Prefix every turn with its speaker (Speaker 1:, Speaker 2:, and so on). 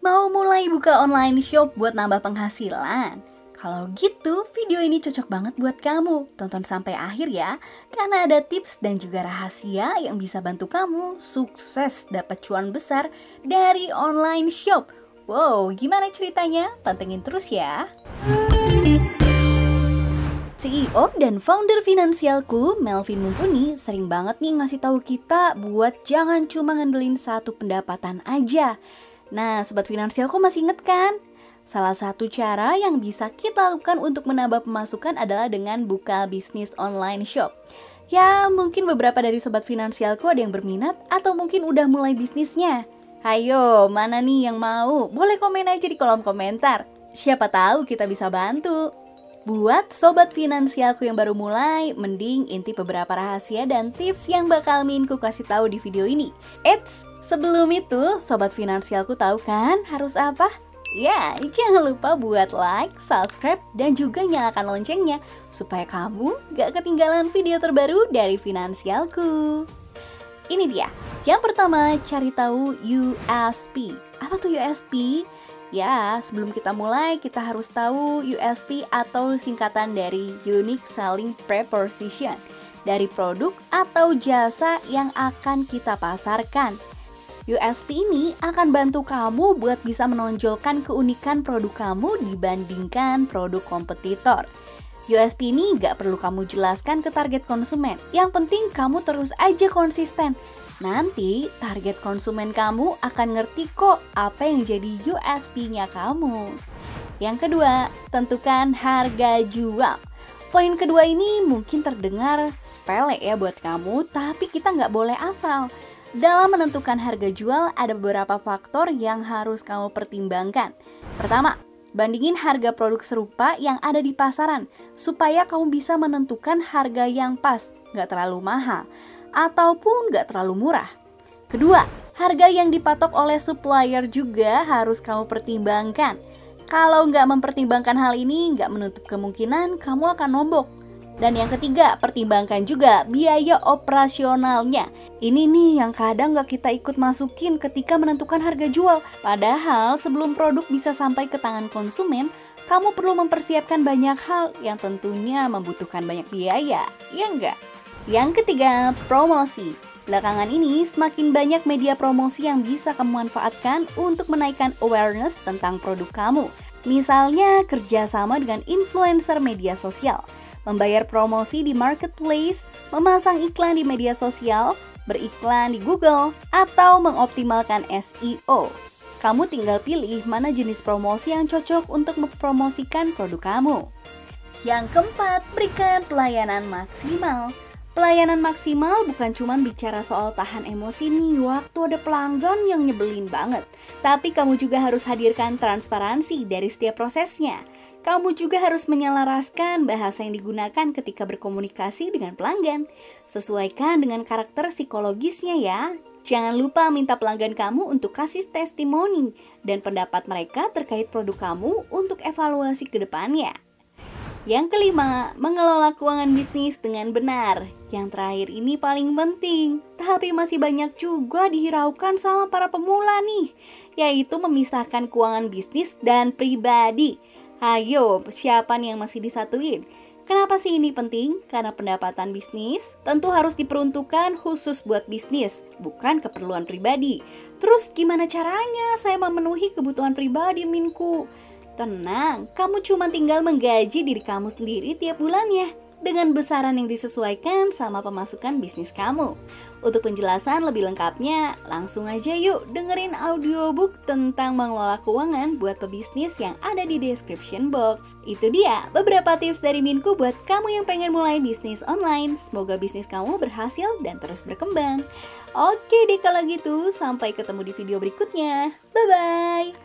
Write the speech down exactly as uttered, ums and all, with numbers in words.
Speaker 1: Mau mulai buka online shop buat nambah penghasilan? Kalau gitu, video ini cocok banget buat kamu. Tonton sampai akhir ya, karena ada tips dan juga rahasia yang bisa bantu kamu sukses dapat cuan besar dari online shop. Wow, gimana ceritanya? Pantengin terus ya. C E O dan founder Finansialku, Melvin Mumpuni, sering banget nih ngasih tahu kita buat jangan cuma ngandelin satu pendapatan aja. Nah, Sobat Finansialku masih inget kan? Salah satu cara yang bisa kita lakukan untuk menambah pemasukan adalah dengan buka bisnis online shop. Ya, mungkin beberapa dari Sobat Finansialku ada yang berminat atau mungkin udah mulai bisnisnya. Hayo, mana nih yang mau? Boleh komen aja di kolom komentar. Siapa tahu kita bisa bantu. Buat Sobat Finansialku yang baru mulai, mending intip beberapa rahasia dan tips yang bakal Minku kasih tahu di video ini. Eits, sebelum itu, Sobat Finansialku tahu kan harus apa? Ya, jangan lupa buat like, subscribe, dan juga nyalakan loncengnya supaya kamu gak ketinggalan video terbaru dari Finansialku. Ini dia, yang pertama cari tahu U S P. Apa tuh U S P? Ya, sebelum kita mulai kita harus tahu U S P atau singkatan dari Unique Selling Proposition, dari produk atau jasa yang akan kita pasarkan. U S P ini akan bantu kamu buat bisa menonjolkan keunikan produk kamu dibandingkan produk kompetitor. U S P ini gak perlu kamu jelaskan ke target konsumen, yang penting kamu terus aja konsisten. Nanti target konsumen kamu akan ngerti kok apa yang jadi U S P-nya kamu. Yang kedua, tentukan harga jual. Poin kedua ini mungkin terdengar sepele ya buat kamu, tapi kita gak boleh asal. Dalam menentukan harga jual, ada beberapa faktor yang harus kamu pertimbangkan. Pertama, bandingin harga produk serupa yang ada di pasaran, supaya kamu bisa menentukan harga yang pas, gak terlalu mahal, ataupun gak terlalu murah. Kedua, harga yang dipatok oleh supplier juga harus kamu pertimbangkan. Kalau gak mempertimbangkan hal ini, gak menutup kemungkinan kamu akan nombok. Dan yang ketiga, pertimbangkan juga biaya operasionalnya. Ini nih yang kadang gak kita ikut masukin ketika menentukan harga jual. Padahal sebelum produk bisa sampai ke tangan konsumen, kamu perlu mempersiapkan banyak hal yang tentunya membutuhkan banyak biaya, ya enggak? Yang ketiga, promosi. Belakangan ini semakin banyak media promosi yang bisa kamu manfaatkan untuk menaikkan awareness tentang produk kamu. Misalnya kerjasama dengan influencer media sosial, membayar promosi di marketplace, memasang iklan di media sosial, beriklan di Google, atau mengoptimalkan S E O. Kamu tinggal pilih mana jenis promosi yang cocok untuk mempromosikan produk kamu. Yang keempat, berikan pelayanan maksimal. Pelayanan maksimal bukan cuma bicara soal tahan emosi nih waktu ada pelanggan yang nyebelin banget, tapi kamu juga harus hadirkan transparansi dari setiap prosesnya. Kamu juga harus menyelaraskan bahasa yang digunakan ketika berkomunikasi dengan pelanggan. Sesuaikan dengan karakter psikologisnya ya. Jangan lupa minta pelanggan kamu untuk kasih testimoni dan pendapat mereka terkait produk kamu untuk evaluasi ke depannya. Yang kelima, mengelola keuangan bisnis dengan benar. Yang terakhir ini paling penting, tapi masih banyak juga dihiraukan sama para pemula nih, yaitu memisahkan keuangan bisnis dan pribadi. Ayo, siapa nih yang masih disatuin? Kenapa sih ini penting? Karena pendapatan bisnis tentu harus diperuntukkan khusus buat bisnis, bukan keperluan pribadi. Terus gimana caranya saya memenuhi kebutuhan pribadi, Minku? Tenang, kamu cuma tinggal menggaji diri kamu sendiri tiap bulannya dengan besaran yang disesuaikan sama pemasukan bisnis kamu. Untuk penjelasan lebih lengkapnya, langsung aja yuk dengerin audiobook tentang mengelola keuangan buat pebisnis yang ada di description box. Itu dia beberapa tips dari Minku buat kamu yang pengen mulai bisnis online. Semoga bisnis kamu berhasil dan terus berkembang. Oke deh kalau gitu, sampai ketemu di video berikutnya. Bye-bye!